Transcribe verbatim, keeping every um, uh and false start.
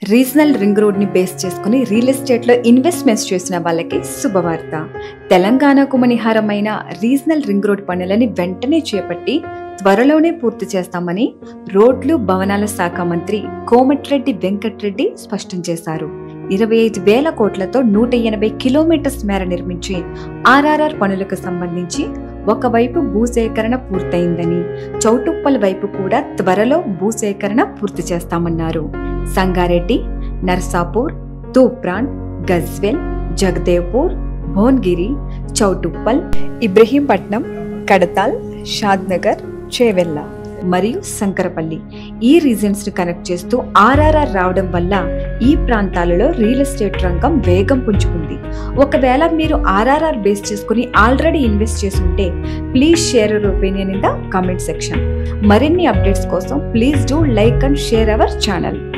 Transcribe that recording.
Regional ring road ని base చేసుకుని real estate లో ఇన్వెస్ట్మెంట్స్ చేసిన వాళ్ళకి శుభవార్త. తెలంగాణకు మణిహారమైన రీజనల్ రింగ్ రోడ్ పనులని వెంటనే చేపట్టి త్వరలోనే పూర్తి చేస్తామని రోడ్లు భవనాల శాఖ మంత్రి కోమటిరెడ్డి వెంకటరెడ్డి స్పష్టం చేశారు. ఇరవై ఐదు వేల కోట్లతో నూట ఎనభై కిలోమీటర్స్ మేర నిర్మించే ఆర్ఆర్ఆర్ పనులకు సంబంధించి ఒకవైపు భూసేకరణ పూర్తయిందని, చౌటుప్పల్ వైపు కూడా త్వరలో భూసేకరణ పూర్తి చేస్తామన్నారు. సంగారెడ్డి, నర్సాపూర్, తూప్రాన్, గజ్వెల్, జగదేవ్పూర్, భోన్గిరి, చౌటుప్పల్, ఇబ్రహీంపట్నం, కడతాల్, షాద్నగర్, చేవెళ్ళ మరియు శంకరపల్లి ఈ రీజన్స్ ను కనెక్ట్ చేస్తూ ఆర్ఆర్ఆర్ రావడం వల్ల ఈ ప్రాంతాలలో రియల్ ఎస్టేట్ రంగం వేగం పుంజుకుంది. ఒకవేళ మీరు ఆర్ఆర్ఆర్ బేస్ చేసుకుని ఆల్రెడీ ఇన్వెస్ట్ చేసి ఉంటే please share your opinion in the comment section. మరిన్ని అప్డేట్స్ కోసం please do like and share our channel.